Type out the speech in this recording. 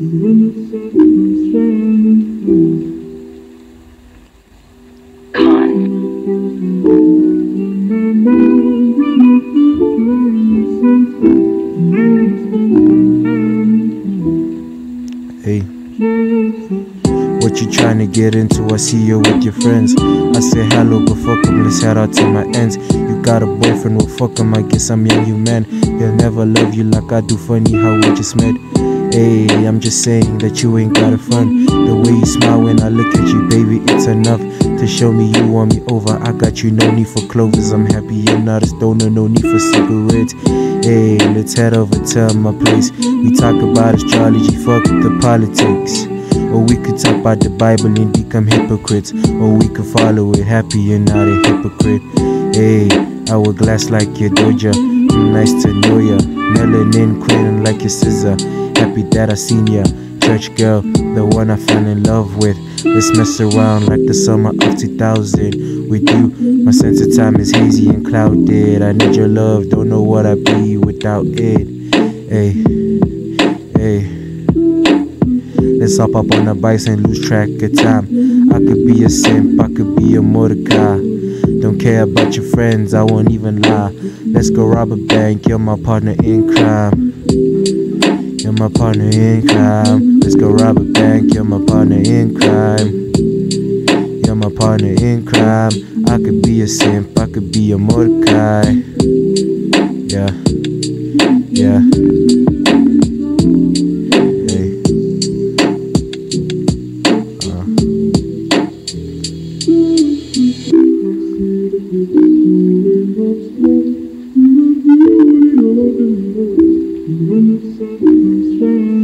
Hey, what you trying to get into? I see you with your friends. I say hello, but fuck 'em, let's head out to my ends. You got a boyfriend, well fuck 'em, I guess I'm young human. He'll never love you like I do, funny how we just met. Hey, I'm just saying that you ain't got a front. The way you smile when I look at you, baby, it's enough to show me you want me over. I got you, no need for clovers. I'm happy you're not a stoner, no need for cigarettes. Hey, let's head over to my place. We talk about astrology, fuck the politics. Or we could talk about the Bible and become hypocrites. Or we could follow it, happy you're not a hypocrite. Hey, hourglass like your Doja, nice to know ya. Melanin queen like your scissor. Happy that I seen ya, church girl, the one I fell in love with. Let's mess around like the summer of 2000. With you, my sense of time is hazy and clouded. I need your love, don't know what I'd be without it. Hey, hey, let's hop up on a bike and lose track of time. I could be a simp, I could be a Mordecai. Don't care about your friends, I won't even lie. Let's go rob a bank, you're my partner in crime. You're my partner in crime. Let's go rob a bank, you're my partner in crime. You're my partner in crime. I could be a simp, I could be a Mordecai. Yeah, yeah. Hey. When the sun is shining.